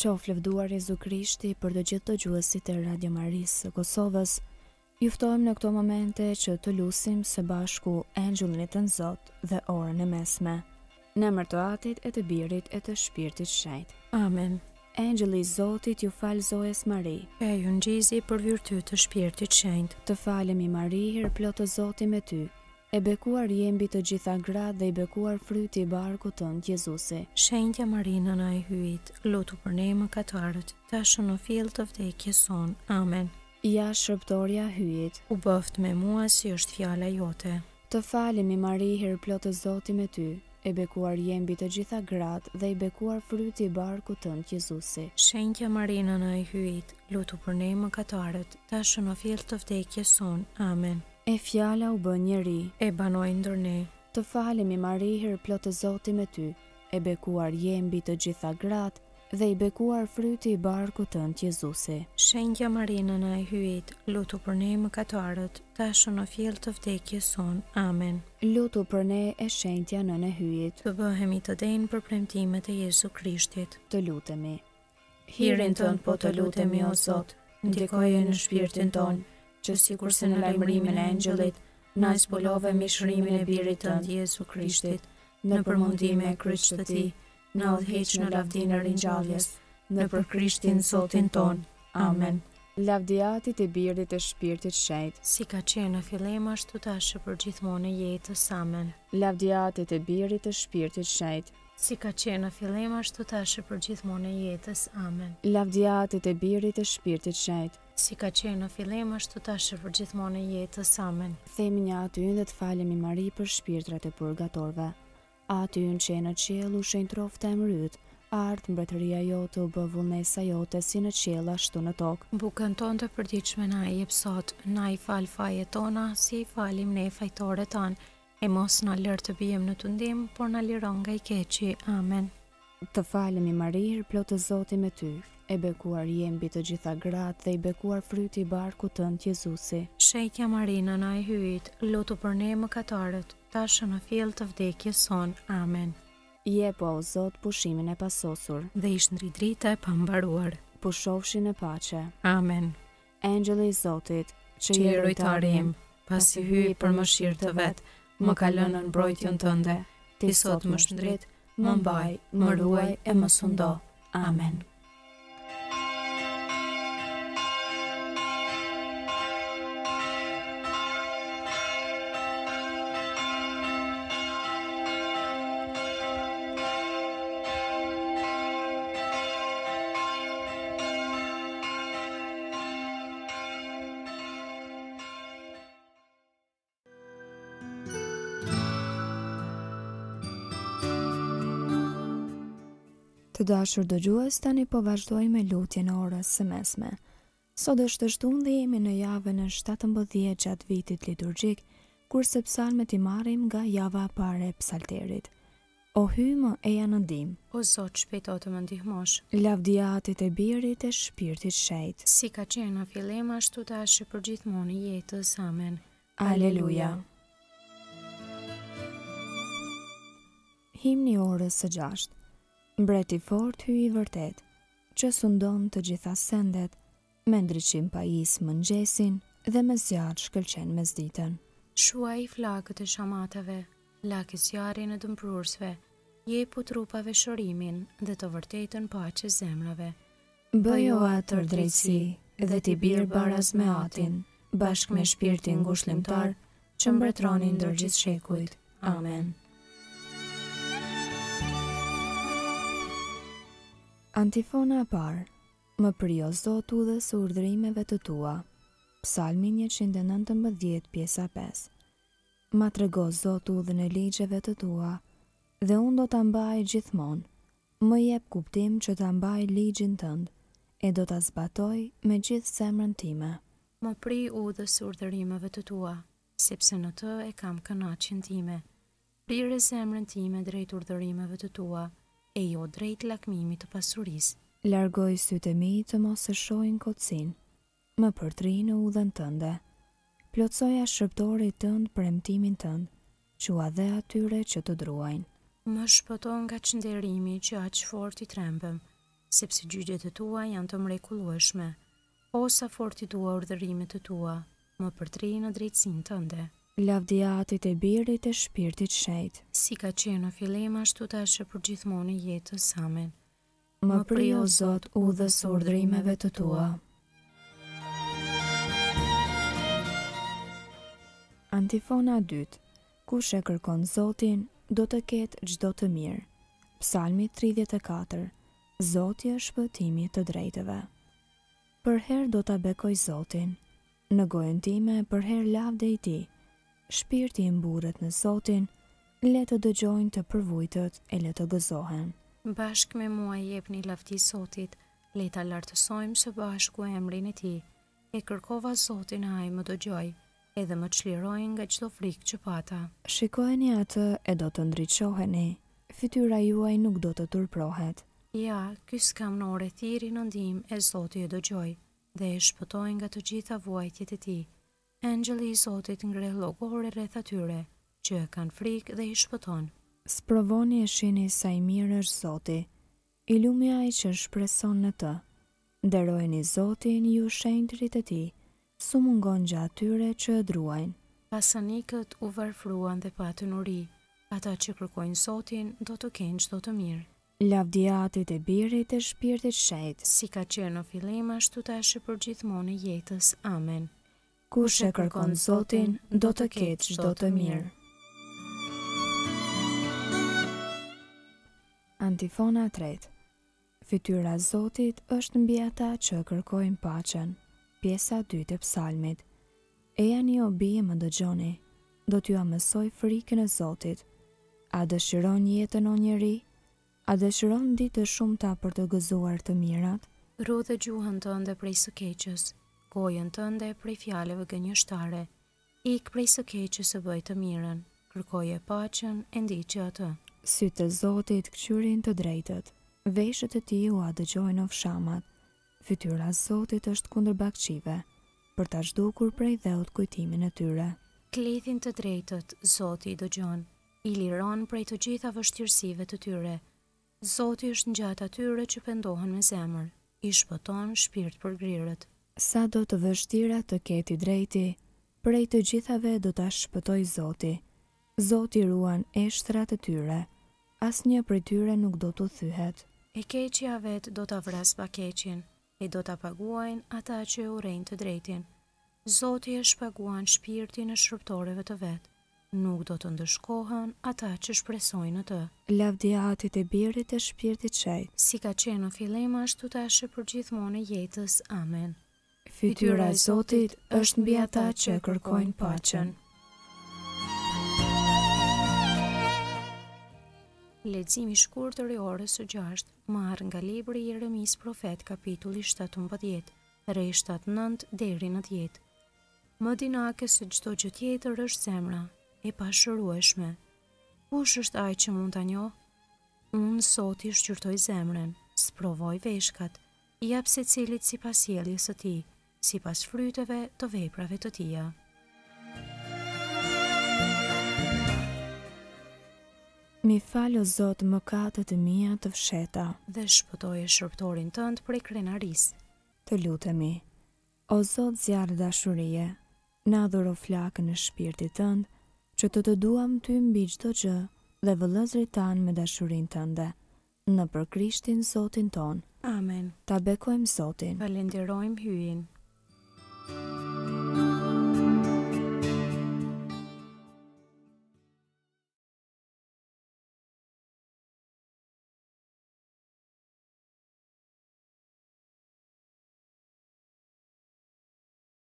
Qof lëvduar Jezu Krishti për të gjithë dëgjuesit e Radio Marisë së Kosovës. Ju ftojmë në këto momente që të lusim së bashku ENGJØLLIN e TENZOT dhe orën e mesme. Në emër të Atit e të Birit e të Shpirtit Shenjtë. Amen. Engjëlli i Zotit ju fal zojes Mari. E ju ngjizi për virtyt të Shpirtit Shenjtë. Të falemi Mari, hir plotë Zoti me ty. E bekuar je mbi të gjitha gratë dhe i bekuar fryti i barkut tënd Jezusi. Shenjtja Marina na e hyjit, lutu për ne mëkatarët, tashmë në fill të vdekjes son. Amen. Ja shërptorja hyjit. U bëft me mua si është fjala jote. Të falemi Mari, hir plotë Zoti me ty. E bekuar je mbi të gjitha gratë dhe i bekuar fryti i barkut tënd Jezusi. Shenjtja Marina na e hyjit, lutu për ne mëkatarët, tashmë në fill të vdekjes son. Amen. E fjala u bë njeri. E banoi ndër ne. Të falemi Mari, hir plotë Zoti me ty. E bekuar je mbi të gjitha gratë dhe i bekuar fryti i barkut tënd Jezusi. Shenjtja Marina na e hyjit, lutu për ne mëkatarët, tashmë në fill të vdekjes son. Amen. Lutu për ne e shenjtja nën e hyjit. Të bëhemi të denjë për premtimet e Jezu Krishtit. Të lutemi. Hirin tënd po të lutemi o Zot, ndikoje në shpirtin ton, që sikurse në lajmërimin e engjëllit, na zbulove mishërimin e birit tënd Jezu Krishtit, në përmundime e kryqit të tij, na udhëheq në lavdinë e ringjalljes, në për Krishtin Zotin ton. Amen. Lavdiati i birit e Shpirtit Shenjtë. Si ka qenë në fillim ashtu tash për gjithmonë e jetës. Amen. Lavdiati i birit e Shpirtit Shenjtë. Si ka qenë në fillim ashtu tash për gjithmonë e jetës. Amen. Lavdiati i birit e Shpirtit Shenjtë. Si ka qenë në fillim ashtu tash për gjithmonë e jetës. Amen. Themi një aty dhe të falemi Mari për shpirtrat e purgatorëve. Aty që në qiell u shenjtroft emri yt, ardh mbretëria jote, u bë vullnesa jote si në qiell ashtu në tokë. Bukën tonë të përditshme na i jep sot, na i fal fajet tona, si i falim ne fajtorët tanë, e mos na lër të bijem në tundim, por na liron nga i keqi. Amen. Të falemi Mari, hir plotë Zoti me ty. E bekuar je mbi të gjitha gratë dhe i bekuar fryti i barkut tënd Jezusi. Shenjtja Marina na e hyjit, lutu për ne mëkatarët, tashmë në fill të vdekjes son. Amen. Jepo o Zot pushimin e pasosur dhe ish ndridrita e pambaruar. Pushofshin e paqe. Amen. Engjëlli i Zotit, që je rujtari im, pasi hyj për mëshirë të vet, më ka lënë në mbrojtjen tënde. Ti sot më shndrit, më mbaj, më ruaj e më sundo. Amen. Të dashur dëgjues, tani po vazhdojmë me lutjen e orës së mesme. Sot është shtunë dhe jemi në javën e 17 gjatë vitit liturgjik, kurse psalmet i marrim nga java e parë e psalterit. O hymë eja në ndihmë. O Zot, shpejto të më ndihmosh. Lavdiatit e birit e Shpirtit Shenjtë. Si ka qenë në fillim ashtu tash për gjithmonë i jetës. Amen. Aleluja. Himni orës së 6. Mbreti fort hyj i vërtet, që sundon të gjitha sendet, me ndriçim pajis mëngjesin dhe me zjarr shkëlqen mesditën. Shuaj flakët e shamatave, laki zjarrin e dëmprursve, jepu trupave shërimin dhe të vërtetën paqe zemrave. Bëjo atër drejtësi dhe t'i birë baraz me atin, bashk me shpirtin ngushëllimtar, që mbretronin ndër gjithë shekujt. Amen. Antifona e parë. Më prijo Zot udhës së urdhërimeve të tua. Psalmi 119, pjesa 5. Ma trego Zot udhën e ligjeve të tua, dhe unë do ta mbaj gjithmonë. Më jep kuptim që ta mbaj ligjin tënd, e do ta zbatoj me gjithë zemrën time. Më pri udhës së urdhërimeve të tua, sepse në të e kam kënaqjen time. Prire zemrën time drejt urdhërimeve të tua, e jo drejt lakmimit të pasurisë. Largoj sytë e mi të mos e shohin kotsin, më përtri në udhën tënde. Plotsoja shërptorit tënd premtimin tënd, qua dhe atyre që të druajnë. Më shpëton nga çnderimi që aq fort i trembëm, sepse gjyqjet e tua janë të mrekullueshme. O sa fort i dua urdhërimet e tua, më përtri në drejtsinë tënde. Lavdiatit e Birit e Shpirtit Shenjtë, Si ka qenë në fillim ashtu tash për gjithmonë në jetës. Amen. më pri o Zot udhës së urdhërimeve të tua. Antifona 2. Kush e kërkon Zotin, do të ketë çdo të mirë. Psalmi 34. Zoti është shpëtimi të drejtëve. Për herë do ta bekoj Zotin, në gojën time për herë lavde i tij. Shpirti i mburret në Zotin, le të dëgjojnë të përvujtët e le të gëzohen. Bashkë me mua jepni lavdi Zotit, le ta lartësojmë së bashku emrin e tij. E kërkova Zotin, ai më dëgjoi, edhe më çliroi nga çdo frikë që pata. Shikojeni atë e do të ndriçoheni, fytyra juaj nuk do të turprohet. Ja, ky skam në orë thiri në ndihmë e Zoti e dëgjoi dhe e shpëtoi nga të gjitha vuajtjet e tij. Engjëlli i Zotit ngreh llogore rreth atyre që e kanë frikë dhe i shpëton. Sprovoni e shihni sa i mirë është Zoti, i lumi ai që shpreson në të. Nderojeni Zotin ju shenjtërit e tij, su mungon gjatë atyre që e druajnë. Pasanikët u varfruan dhe patën uri, ata që kërkojnë Zotin do të kenë çdo të mirë. Lavdiatit e Birit e Shpirtit Shenjtë, Si ka qenë në fillim ashtu tash për gjithmonë në jetës. Amen. kush e kërkon Zotin, do të ketë çdo të mirë. Antifona 3. Fytyra e Zotit është mbi ata që kërkojnë paqen. Pjesa 2 e psalmit. Ejani o bie më dëgjoni, do t'ju mësoj frikën e Zotit. A dëshiron jetën o njeri? A dëshiron ditë shumëta për të gëzuar të mirat? Rudhë gjuhën tënde prej së keqës, gojën tënde prej fjalëve gënjeshtare. Ik prej së keqës e bëj të mirën, kërkoje paqen e ndiqë atë. Sytë e Zotit kqyrin të drejtët, veshët e tij u dëgjojnë ofshamat. Fytyra e Zotit është kundër bakqive, për ta zhdukur prej dheut kujtimin e tyre. Klethin të drejtët, Zoti i dëgjon, i liron prej të gjitha vështirësive të tyre. Zoti është ngjatë atyre që pendohen me zemër, i shpëton shpirt për grirët. Sa do të vështira të ketë i drejti, prej të gjithave do ta shpëtoj Zoti. Zoti ruan eshtrat e tyre, asnjë prej tyre nuk do t'u thyhet. E keqja vet do ta vras pa keqin, e do ta paguajnë ata që e urrejnë të drejtin. Zoti e shpaguan shpirtin e shërptorëve të vet. Nuk do të ndëshkohen ata që shpresojnë atë. Lavdiatit e Birit e Shpirtit Shenjtë, Si ka qenë në fillim ashtu tash për gjithmonë në jetës. Amen. fytyra e Zotit është mbi ata që kërkojnë paqen. Leximi i shkurtër i orës së 6, marrë nga libri i Jeremis profet, kapitulli 17, rreshtat 9 deri në 10. Më dinake se çdo gjë tjetër është zemra e pashërueshme. Kush është ai që mund ta njohë? Unë Zoti shqyrtoj zemrën, sprovoj veshkat, jap secilit sipas sjelljes së tij, sipas fryteve të veprave të tija. Mi fal o Zot mëkatet e mia të fsheta. Dhe shpëtoje shërptorin tënd prej krenarisë. Të lutemi. O Zot zjarr dashurie, na dhuro flakën e shpirtit tënd, që të duam ty mbi çdo gjë dhe vëllezërit tanë me dashurinë tënde. Në për Krishtin Zotin ton. Amen. Ta bekojmë Zotin. Falenderojmë hyjin.